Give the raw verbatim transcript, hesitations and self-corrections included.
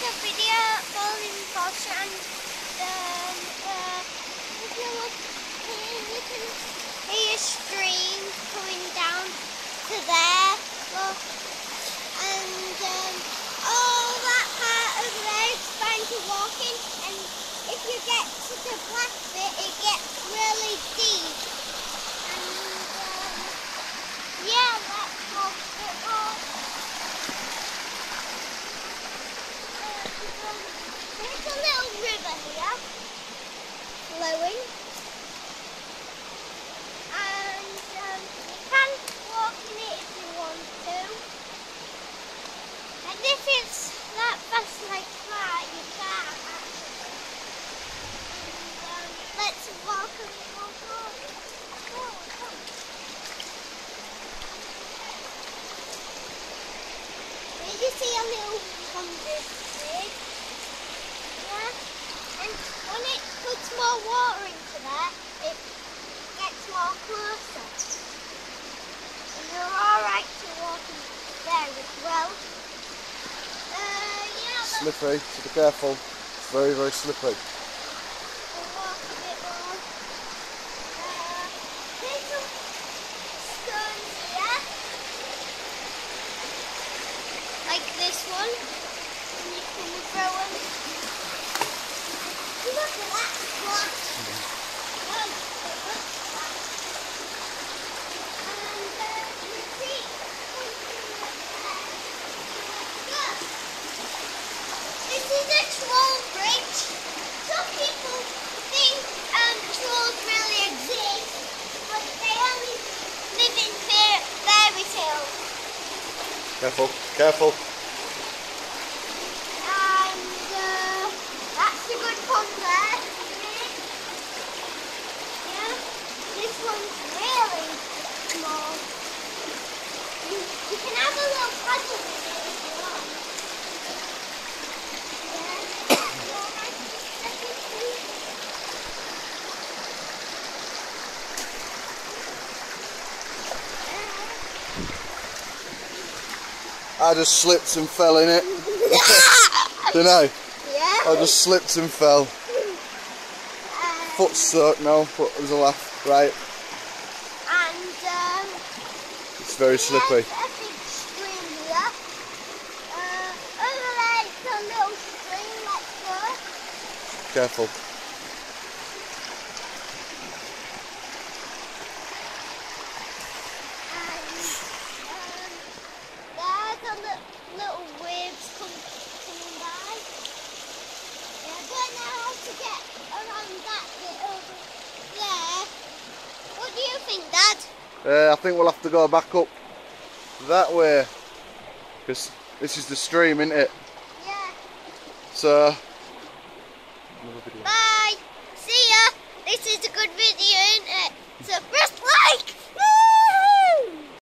a video at Falling Foss, and um, uh, if you look here, you can hear a stream coming down to there. Look, and um, all that part over there is fine to walk in, and if you get to the black bit, it gets really deep. And um, yeah, let's walk a bit more. There's a little river here, flowing, and um, you can walk in it if you want to. And if it's that fast like that, you can't actually. And um, let's walk a bit more forward. Forward, come. Did you see a little hundred big? Yeah, and when it puts more water into there, it gets more closer. And you're alright to walk in there as well. Uh, yeah, Slippery, so be careful. It's very, very slippery. we'll walk a bit more. Uh, there's some stones here. Like this one. And you can throw them. Look at that spot. Oh, it looks like. And uh, you see something like that. Look. This is a troll bridge. Some people think um, trolls really exist, but they only live in fair- fairy tales. Careful, careful. And uh, that's a good pond there, isn't it? Yeah. This one's really small. You, you can have a little paddle with it if you want. Yeah. Alright, let me see. I just slipped and fell in it. Didn't I? Yeah. I just slipped and fell. Uh, Foot soaked now, but it was a laugh. Right, and um, it's very slippery. there's a big stream here. Uh, over there it's a little stream. Let's go. Careful. And um, there's a li little waves come, coming by. Yeah, I don't know how to get around that bit over there. What do you think, Dad? Uh, I think we'll have to go back up that way, because this is the stream, isn't it? Yeah. So, Bye. See ya. This is a good video, isn't it? So press like.